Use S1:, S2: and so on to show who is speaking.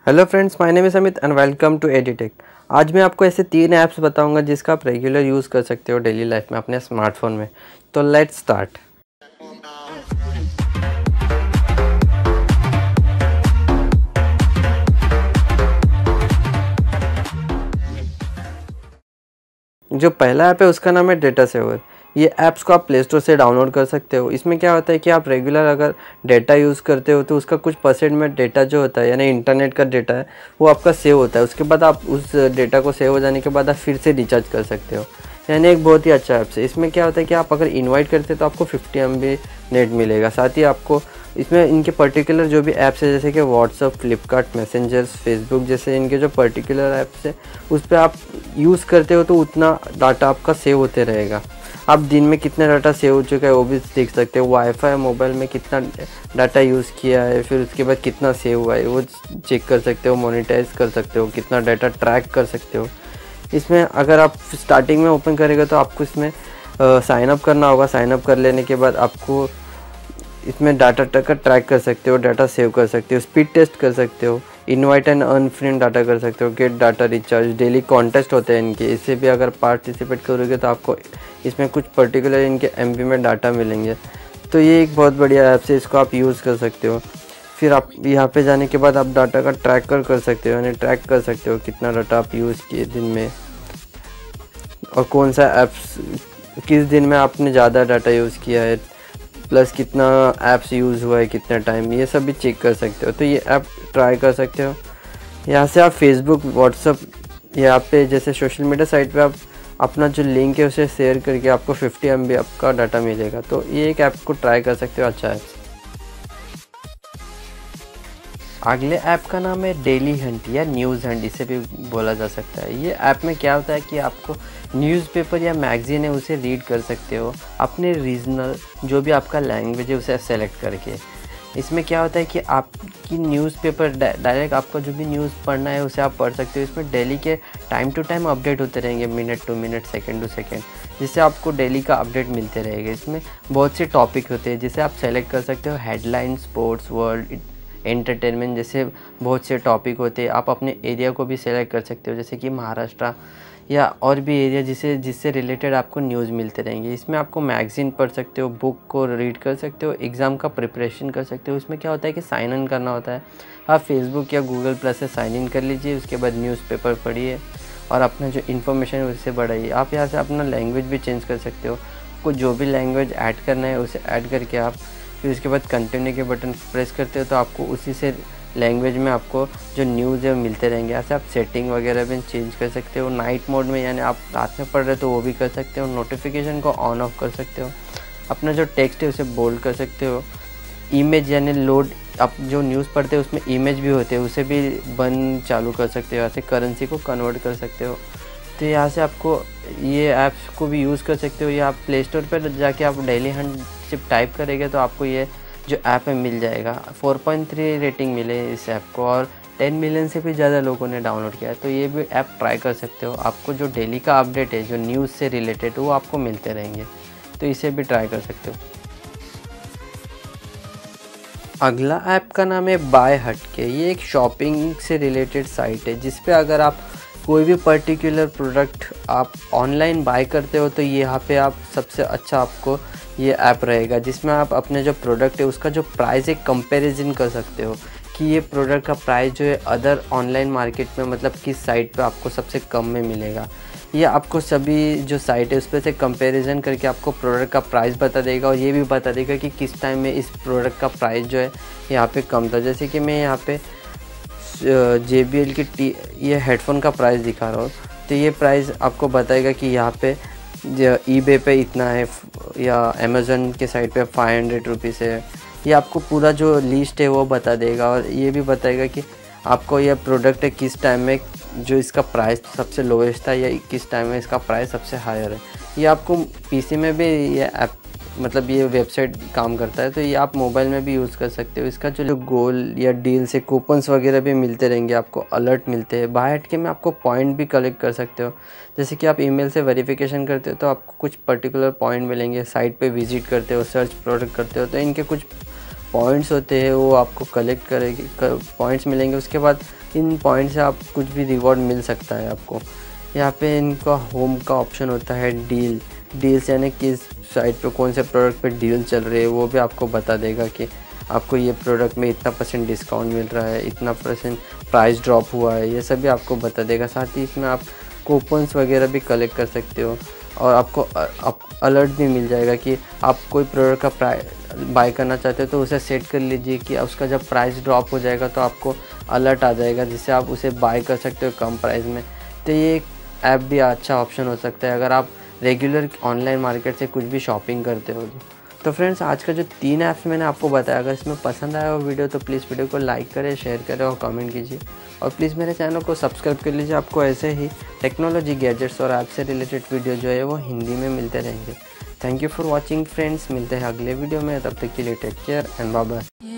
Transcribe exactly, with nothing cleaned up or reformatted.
S1: Hello friends, my name is Amit and welcome to Editech. आज मैं आपको ऐसे तीन ऐप्स बताऊंगा जिसका आप रेगुलर यूज़ कर सकते हो डेली लाइफ में अपने स्मार्टफोन में। तो लेट्स स्टार्ट। जो पहला ऐप है उसका नाम है डेटा सेवर। ये ऐप्स को आप प्ले स्टोर से डाउनलोड कर सकते हो। इसमें क्या होता है कि आप रेगुलर अगर डेटा यूज़ करते हो तो उसका कुछ परसेंट में डेटा जो होता है यानी इंटरनेट का डेटा है वो आपका सेव होता है। उसके बाद आप उस डेटा को सेव हो जाने के बाद आप फिर से रिचार्ज कर सकते हो। यानी एक बहुत ही अच्छा ऐप्स है। इसमें क्या होता है कि आप अगर इन्वाइट करते हो तो आपको फिफ्टी एम बी नेट मिलेगा। साथ ही आपको इसमें इनके पर्टिकुलर जो भी ऐप्स है जैसे कि व्हाट्सअप, फ्लिपकार्ट, मैसेंजर्स, फेसबुक जैसे इनके जो पर्टिकुलर ऐप्स है उस पर आप यूज़ करते हो तो उतना डाटा आपका सेव होते रहेगा। आप दिन में कितना डाटा सेव हो चुका है वो भी देख सकते हो। वाईफाई मोबाइल में कितना डाटा यूज़ किया है, फिर उसके बाद कितना सेव हुआ है वो चेक कर सकते हो। मोनेटाइज कर सकते हो, कितना डाटा ट्रैक कर सकते हो। इसमें अगर आप स्टार्टिंग में ओपन करेगा तो आपको इसमें साइन अप करना होगा। साइन अप कर लेने के बाद आपको इसमें डाटा का ट्रैक कर सकते हो, डाटा सेव कर सकते हो, स्पीड टेस्ट कर सकते हो, invite and earn friend data कर सकते हो, get data recharge, daily contest होते हैं इनके। इससे भी अगर पार्टिसिपेट करोगे तो आपको इसमें कुछ पर्टिकुलर इनके एमबी में डाटा मिलेंगे। तो ये एक बहुत बढ़िया ऐप है, इसको आप यूज़ कर सकते हो। फिर आप यहाँ पे जाने के बाद आप डाटा का ट्रैकर कर सकते हो, यानी ट्रैक कर सकते हो कितना डाटा आप यूज़ किए दिन में और कौन सा ऐप्स किस दिन में आपने ज़्यादा डाटा यूज़ किया है, प्लस कितना ऐप्स यूज़ हुआ है कितना टाइम, ये सब भी चेक कर सकते हो। तो ये ऐप ट्राई कर सकते हो। यहाँ से आप फेसबुक, व्हाट्सअप, यहाँ पे जैसे सोशल मीडिया साइट पे आप अपना जो लिंक है उसे शेयर करके आपको फिफ्टी एम बी आपका डाटा मिलेगा। तो ये एक ऐप को ट्राई कर सकते हो, अच्छा है। अगले ऐप का नाम है डेली हंट या न्यूज़ हंट, इसे भी बोला जा सकता है। ये ऐप में क्या होता है कि आपको न्यूज़पेपर या मैगज़ीन है उसे रीड कर सकते हो अपने रीजनल जो भी आपका लैंग्वेज है उसे सेलेक्ट करके। इसमें क्या होता है कि आपकी न्यूज़पेपर डायरेक्ट आपका जो भी न्यूज़ पढ़ना है उसे आप पढ़ सकते हो। इसमें डेली के टाइम टू टाइम अपडेट होते रहेंगे, minute to minute, second to second, जिससे आपको डेली का अपडेट मिलते रहेगा। इसमें बहुत से टॉपिक होते हैं जिसे आप सेलेक्ट कर सकते हो। हेडलाइन, स्पोर्ट्स, वर्ल्ड, एंटरटेनमेंट जैसे बहुत से टॉपिक होते हैं। आप अपने एरिया को भी सेलेक्ट कर सकते हो जैसे कि महाराष्ट्र या और भी एरिया जिसे जिससे रिलेटेड आपको न्यूज़ मिलते रहेंगे। इसमें आपको मैगज़ीन पढ़ सकते हो, बुक को रीड कर सकते हो, एग्ज़ाम का प्रिपरेशन कर सकते हो। इसमें क्या होता है कि साइन इन करना होता है। आप फेसबुक या गूगल प्लस से साइन इन कर लीजिए, उसके बाद न्यूज़पेपर पढ़िए और अपना जो इन्फॉर्मेशन है उससे बढ़ाइए। आप यहाँ से अपना लैंग्वेज भी चेंज कर सकते हो। आपको जो भी लैंग्वेज ऐड करना है उसे ऐड करके आप फिर उसके बाद कंटिन्यू के बटन प्रेस करते हो तो आपको उसी से लैंग्वेज में आपको जो न्यूज़ है वो मिलते रहेंगे। ऐसे आप सेटिंग वगैरह भी चेंज कर सकते हो। नाइट मोड में यानी आप रात में पढ़ रहे हो तो वो भी कर सकते हो। नोटिफिकेशन को ऑन ऑफ कर सकते हो। अपना जो टेक्स्ट है उसे बोल्ड कर सकते हो। इमेज यानी लोड, आप जो न्यूज़ पढ़ते हो उसमें इमेज भी होते हैं उसे भी बंद चालू कर सकते हो। ऐसे करेंसी को कन्वर्ट कर सकते हो। तो यहाँ से आपको ये ऐप्स को भी यूज़ कर सकते हो। या आप प्ले स्टोर पर जाके आप डेली हंट सिर्फ टाइप करेंगे तो आपको ये जो ऐप है मिल जाएगा। फोर पॉइंट थ्री रेटिंग मिले इस ऐप को और टेन मिलियन से भी ज़्यादा लोगों ने डाउनलोड किया है। तो ये भी ऐप ट्राई कर सकते हो। आपको जो डेली का अपडेट है जो न्यूज़ से रिलेटेड वो आपको मिलते रहेंगे, तो इसे भी ट्राई कर सकते हो। अगला ऐप का नाम है बाय हट के। ये एक शॉपिंग से रिलेटेड साइट है जिस पे अगर आप कोई भी पर्टिकुलर प्रोडक्ट आप ऑनलाइन बाय करते हो तो यहाँ पे आप सबसे अच्छा आपको ये ऐप रहेगा जिसमें आप अपने जो प्रोडक्ट है उसका जो प्राइस है कंपैरिजन कर सकते हो कि ये प्रोडक्ट का प्राइस जो है अदर ऑनलाइन मार्केट में मतलब किस साइट पे आपको सबसे कम में मिलेगा। ये आपको सभी जो साइट है उस पर से कंपैरिजन करके आपको प्रोडक्ट का प्राइस बता देगा और ये भी बता देगा कि किस टाइम में इस प्रोडक्ट का प्राइस जो है यहाँ पे कम था। जैसे कि मैं यहाँ पे जे बी एल की टी ये हेडफोन का प्राइस दिखा रहा हूँ तो ये प्राइस आपको बताएगा कि यहाँ पे ईबे पे इतना है या अमेज़न के साइट पे फाइव हंड्रेड रुपीज़ है। ये आपको पूरा जो लिस्ट है वो बता देगा और ये भी बताएगा कि आपको यह प्रोडक्ट है किस टाइम में जो इसका प्राइस सबसे लोएस्ट था या किस टाइम में इसका प्राइस सबसे हायर है। ये आपको पीसी में भी ये ऐप मतलब ये वेबसाइट काम करता है, तो ये आप मोबाइल में भी यूज़ कर सकते हो। इसका जो गोल या डील से कूपन्स वगैरह भी मिलते रहेंगे, आपको अलर्ट मिलते हैं। बाय हट के में आपको पॉइंट भी कलेक्ट कर सकते हो। जैसे कि आप ईमेल से वेरिफिकेशन करते हो तो आपको कुछ पर्टिकुलर पॉइंट मिलेंगे। साइट पे विजिट करते हो, सर्च प्रोडक्ट करते हो तो इनके कुछ पॉइंट्स होते हैं वो आपको कलेक्ट करेंगे, पॉइंट्स मिलेंगे। उसके बाद इन पॉइंट से आप कुछ भी रिवॉर्ड मिल सकता है आपको। यहाँ पे इनका होम का ऑप्शन होता है, डील डील्स यानी किस साइट पे कौन से प्रोडक्ट पे डील चल रही है वो भी आपको बता देगा कि आपको ये प्रोडक्ट में इतना परसेंट डिस्काउंट मिल रहा है, इतना परसेंट प्राइस ड्रॉप हुआ है, ये सभी आपको बता देगा। साथ ही इसमें आप कूपन्स वगैरह भी कलेक्ट कर सकते हो और आपको आप अलर्ट भी मिल जाएगा कि आप कोई प्रोडक्ट का प्राइस बाय करना चाहते हो तो उसे सेट कर लीजिए कि उसका जब प्राइस ड्रॉप हो जाएगा तो आपको अलर्ट आ जाएगा, जिससे आप उसे बाय कर सकते हो कम प्राइस में। तो ये एक ऐप भी अच्छा ऑप्शन हो सकता है अगर आप रेगुलर ऑनलाइन मार्केट से कुछ भी शॉपिंग करते हो। तो फ्रेंड्स, आज का जो तीन ऐप्स मैंने आपको बताया, अगर इसमें पसंद आया हो वीडियो तो प्लीज़ वीडियो को लाइक करें, शेयर करें और कमेंट कीजिए और प्लीज़ मेरे चैनल को सब्सक्राइब कर लीजिए। आपको ऐसे ही टेक्नोलॉजी, गैजेट्स और ऐप से रिलेटेड वीडियो जो है वो हिंदी में मिलते रहेंगे। Thank you for watching friends, मिलते हैं अगले वीडियो में, तब तक के लिए take care and bye bye.